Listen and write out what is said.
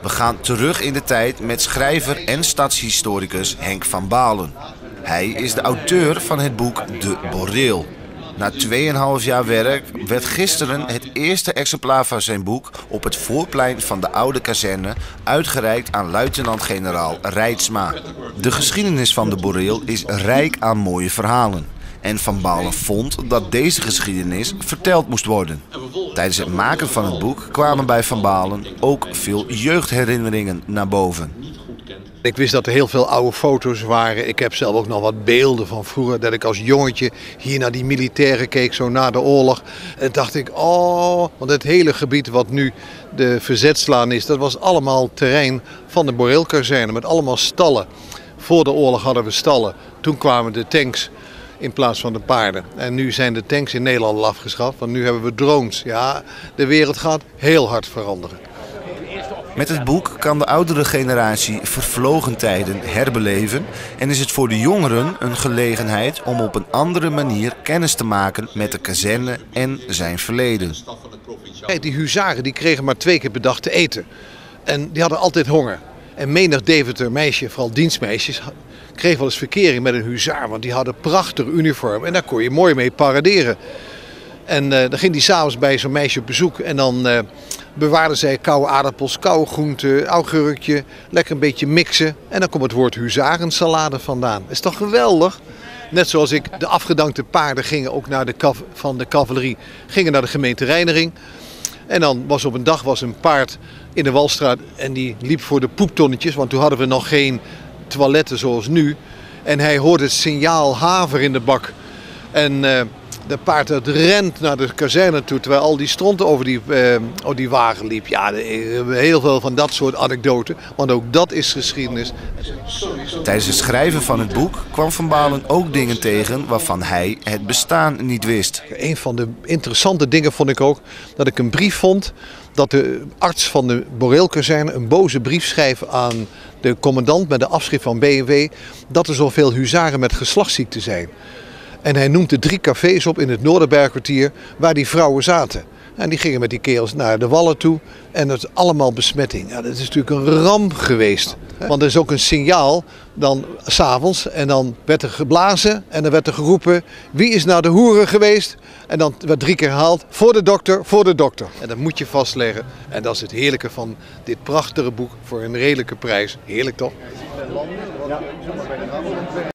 We gaan terug in de tijd met schrijver en stadshistoricus Henk van Balen. Hij is de auteur van het boek De Boreel. Na 2,5 jaar werk werd gisteren het eerste exemplaar van zijn boek op het voorplein van de oude kazerne uitgereikt aan luitenant-generaal Reitsma. De geschiedenis van de Boreel is rijk aan mooie verhalen. En Van Balen vond dat deze geschiedenis verteld moest worden. Tijdens het maken van het boek kwamen bij Van Balen ook veel jeugdherinneringen naar boven. Ik wist dat er heel veel oude foto's waren. Ik heb zelf ook nog wat beelden van vroeger. Dat ik als jongetje hier naar die militairen keek, zo na de oorlog. En dacht ik, oh, want het hele gebied wat nu de Verzetslaan is, dat was allemaal terrein van de Boreelkazerne met allemaal stallen. Voor de oorlog hadden we stallen. Toen kwamen de tanks in plaats van de paarden. En nu zijn de tanks in Nederland al afgeschaft, want nu hebben we drones. Ja, de wereld gaat heel hard veranderen. Met het boek kan de oudere generatie vervlogen tijden herbeleven en is het voor de jongeren een gelegenheid om op een andere manier kennis te maken met de kazerne en zijn verleden. Kijk, die huzaren die kregen maar 2 keer per dag te eten. En die hadden altijd honger. En menig Deventer meisje, vooral dienstmeisjes, kreeg wel eens verkering met een huzaar, want die hadden prachtig uniform en daar kon je mooi mee paraderen. En dan ging die s'avonds bij zo'n meisje op bezoek en dan bewaarden zij koude aardappels, koude groenten, augurkje, lekker een beetje mixen. En dan komt het woord huzarensalade vandaan. Dat is toch geweldig? Net zoals de afgedankte paarden gingen ook naar van de cavalerie, gingen naar de gemeentereiniging. En dan was op een dag een paard in de Walstraat en die liep voor de poeptonnetjes, want toen hadden we nog geen toiletten zoals nu. En hij hoorde het signaal haver in de bak. En de paard dat rent naar de kazerne toe, terwijl al die stronten over die wagen liep. Ja, we hebben heel veel van dat soort anekdoten, want ook dat is geschiedenis. Tijdens het schrijven van het boek kwam Van Balen ook dingen tegen waarvan hij het bestaan niet wist. Een van de interessante dingen vond ik ook dat ik een brief vond dat de arts van de Boreelkazerne een boze brief schrijft aan de commandant met de afschrift van B&W dat er zoveel huzaren met geslachtsziekten zijn. En hij noemt de 3 cafés op in het Noorderbergkwartier waar die vrouwen zaten. En die gingen met die kerels naar de wallen toe en dat is allemaal besmetting. Ja, dat is natuurlijk een ramp geweest. Want er is ook een signaal dan 's avonds en dan werd er geblazen en dan werd er geroepen wie is naar de hoeren geweest? En dan werd 3 keer herhaald voor de dokter, voor de dokter. En dat moet je vastleggen en dat is het heerlijke van dit prachtige boek voor een redelijke prijs. Heerlijk toch?